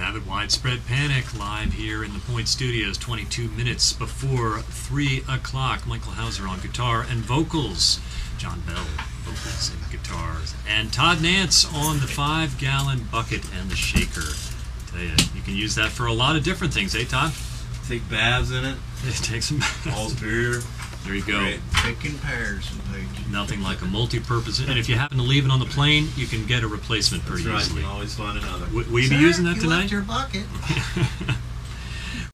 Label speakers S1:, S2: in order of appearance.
S1: Rather widespread panic live here in the Point Studios, 22 minutes before 3 o'clock. Michael Hauser on guitar and vocals. John Bell, vocals and guitars. And Todd Nance on the 5-gallon bucket and the shaker. I tell you can use that for a lot of different things, eh, Todd?
S2: Take baths in it.
S1: Take some baths.
S2: All beer.
S1: There you go.
S2: Great.
S3: Picking pears and things.
S1: Nothing like a multi-purpose. And if you happen to leave it on the plane, you can get a replacement pretty
S2: That's right.
S1: easily.
S2: You can always find another.
S1: Will you be using that
S3: you
S1: tonight?
S3: left your bucket.